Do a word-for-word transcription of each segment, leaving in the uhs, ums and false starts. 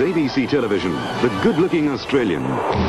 A B C Television, The Good-Looking Australian.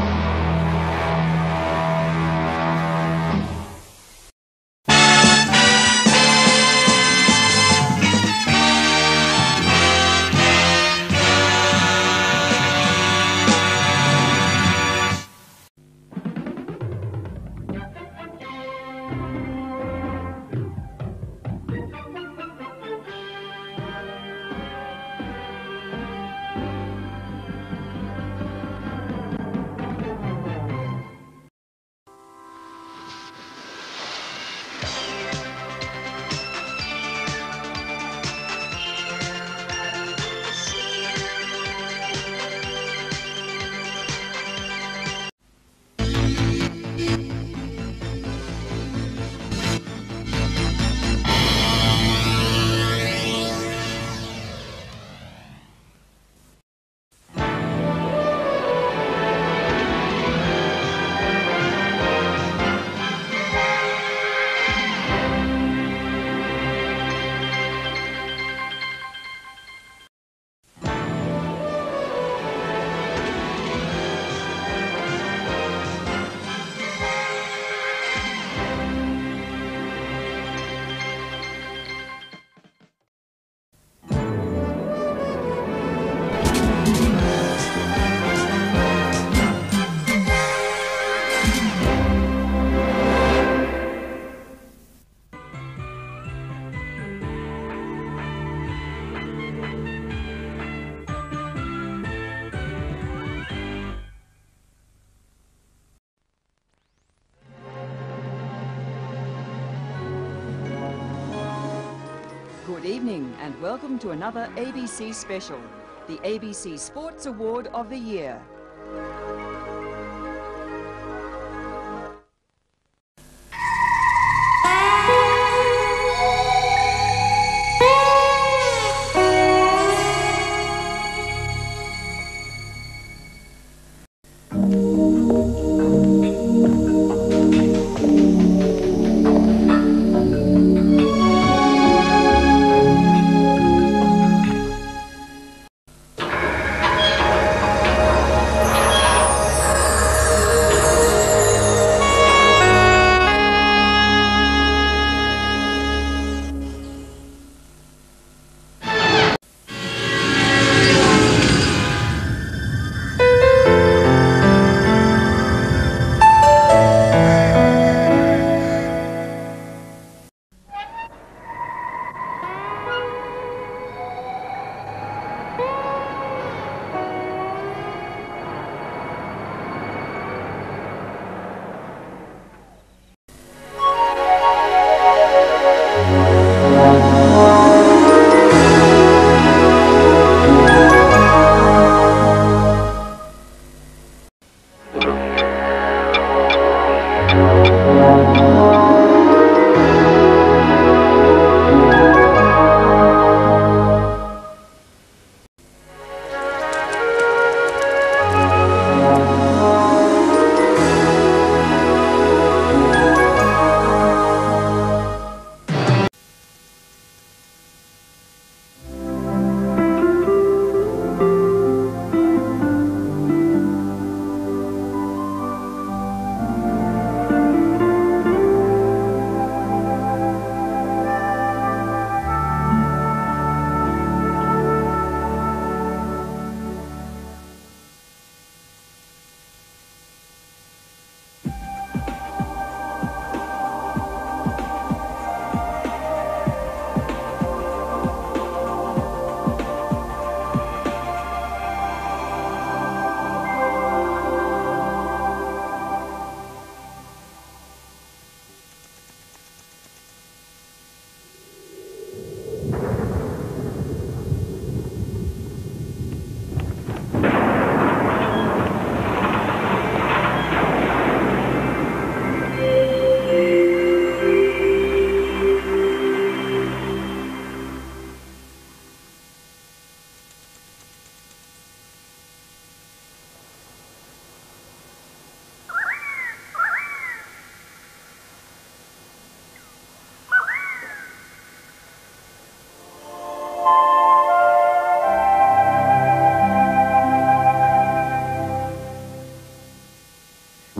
Good evening and welcome to another A B C special, the A B C Sports Award of the Year.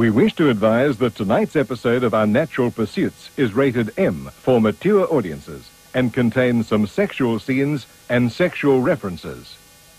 We wish to advise that tonight's episode of Unnatural Pursuits is rated M for mature audiences and contains some sexual scenes and sexual references.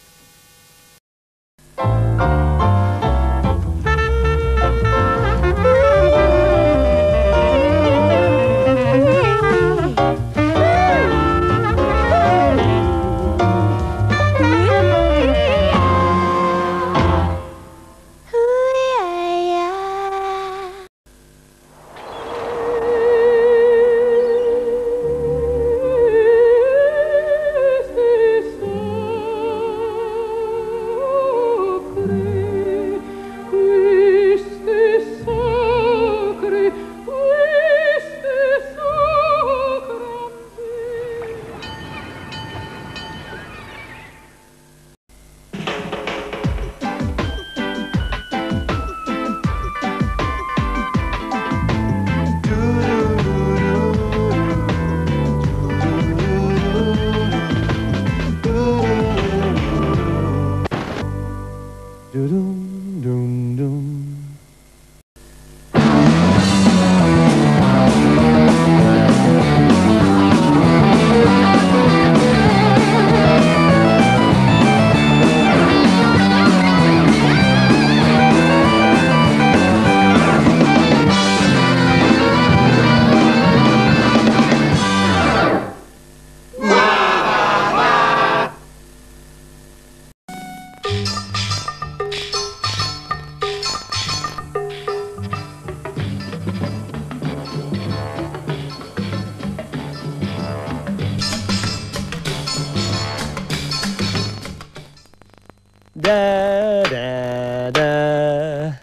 Da da da.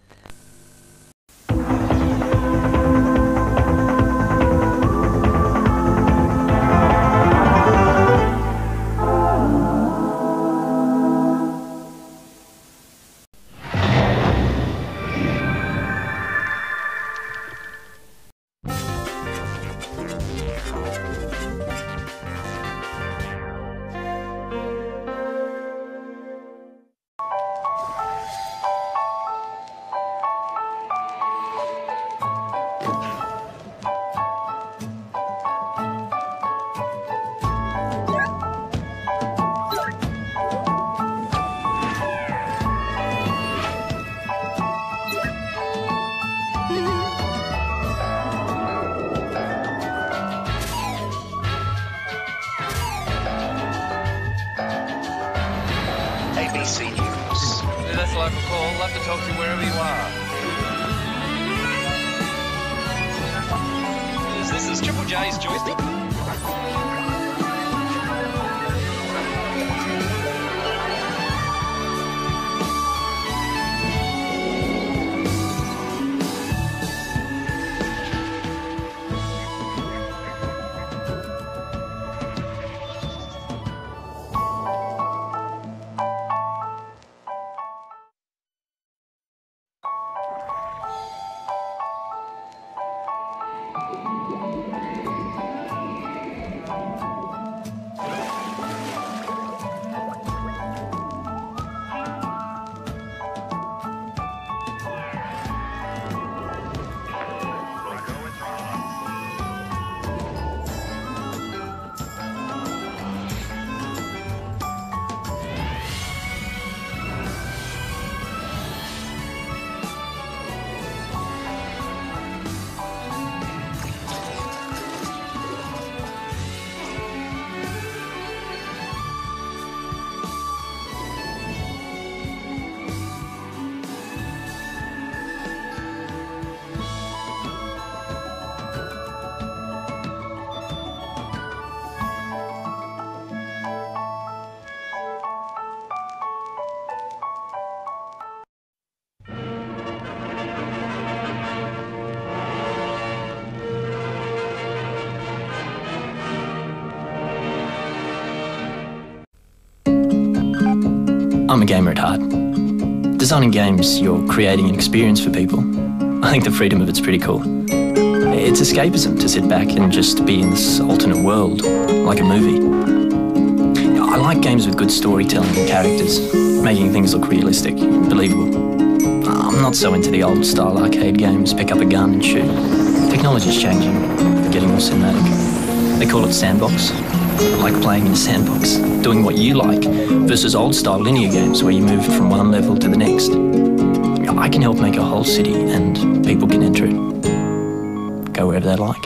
A B C News. Yeah, that's local call. I'll have to talk to you wherever you are. Is this is Triple J's joystick? I'm a gamer at heart. Designing games, you're creating an experience for people. I think the freedom of it's pretty cool. It's escapism to sit back and just be in this alternate world, like a movie. I like games with good storytelling and characters, making things look realistic and believable. I'm not so into the old style arcade games, pick up a gun and shoot. Technology's changing, getting more cinematic. They call it sandbox. I like playing in a sandbox, doing what you like, versus old style linear games where you move from one level to the next. I can help make a whole city and people can enter it. Go wherever they like.